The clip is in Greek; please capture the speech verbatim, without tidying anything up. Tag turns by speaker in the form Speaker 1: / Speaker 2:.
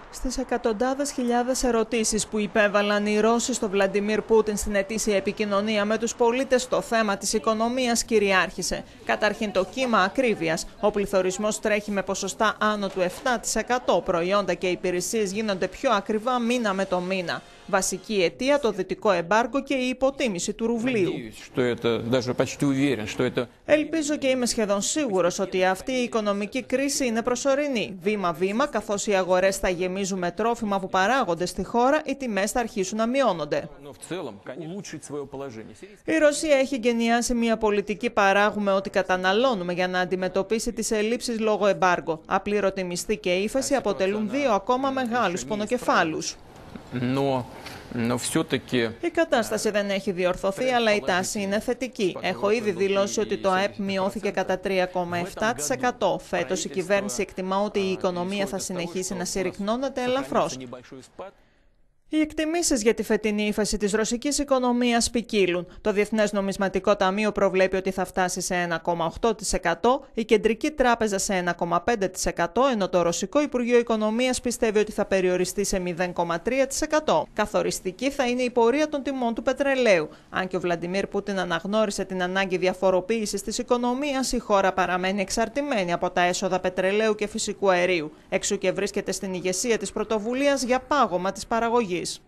Speaker 1: Στις εκατοντάδες χιλιάδες ερωτήσεις που υπέβαλαν οι Ρώσοι στο Βλαντιμίρ Πούτιν στην ετήσια επικοινωνία με τους πολίτες, το θέμα της οικονομίας κυριάρχησε. Καταρχήν το κύμα ακρίβειας. Ο πληθωρισμός τρέχει με ποσοστά άνω του επτά τοις εκατό. Προϊόντα και υπηρεσίες γίνονται πιο ακριβά μήνα με το μήνα. Βασική αιτία το δυτικό εμπάργκο και η υποτίμηση του ρουβλίου. Ελπίζω και είμαι σχεδόν σίγουρος ότι αυτή η οικονομική κρίση είναι προσωρινή. Βήμα-βήμα, καθώς οι αγορές θα γεμίζουν με τρόφιμα που παράγονται στη χώρα, οι τιμές θα αρχίσουν να μειώνονται. Η Ρωσία έχει εγκαινιάσει μια πολιτική παράγουμε ό,τι καταναλώνουμε για να αντιμετωπίσει τις ελλείψεις λόγω εμπάργκο. Απλήρωτη μισθή και ύφεση αποτελούν δύο ακόμα μεγάλους πονοκεφάλους.
Speaker 2: No, no,
Speaker 1: η κατάσταση δεν έχει διορθωθεί, αλλά η τάση είναι θετική. Έχω ήδη δηλώσει ότι το ΑΕΠ μειώθηκε κατά τρία κόμμα επτά τοις εκατό. Φέτος η κυβέρνηση εκτιμά ότι η οικονομία θα συνεχίσει να συρρυκνώνεται ελαφρώς. Οι εκτιμήσεις για τη φετινή ύφεση της ρωσικής οικονομίας ποικίλουν. Το Διεθνές Νομισματικό Ταμείο προβλέπει ότι θα φτάσει σε ένα κόμμα οκτώ τοις εκατό, η Κεντρική Τράπεζα σε ένα κόμμα πέντε τοις εκατό, ενώ το Ρωσικό Υπουργείο Οικονομίας πιστεύει ότι θα περιοριστεί σε μηδέν κόμμα τρία τοις εκατό. Καθοριστική θα είναι η πορεία των τιμών του πετρελαίου. Αν και ο Βλαντιμίρ Πούτιν αναγνώρισε την ανάγκη διαφοροποίησης της οικονομίας, η χώρα παραμένει εξαρτημένη από τα έσοδα πετρελαίου και φυσικού αερίου. Εξού και βρίσκεται στην ηγεσία της πρωτοβουλίας για πάγωμα της παραγωγής.